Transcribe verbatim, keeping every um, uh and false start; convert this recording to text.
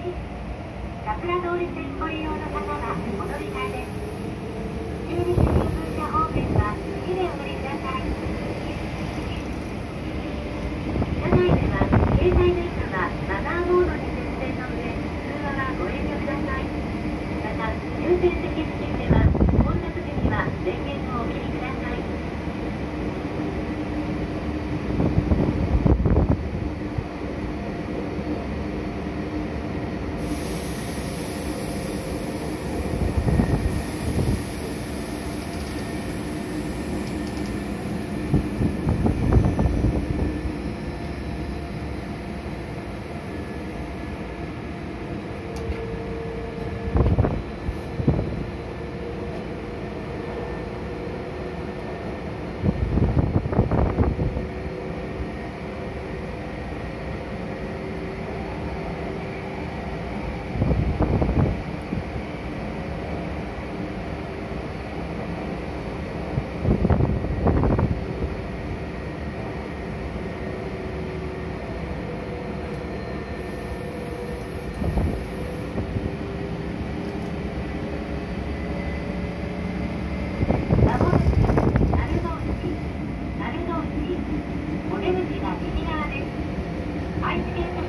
桜通り線ご利用の方はお乗り換えです。中日新聞社方面は次でお乗りください。車内では携帯電話はマナーモードに設定の上、通話はご遠慮ください。また、優先席付近では混雑時には電源をお切りください。お出口が右側です。愛知県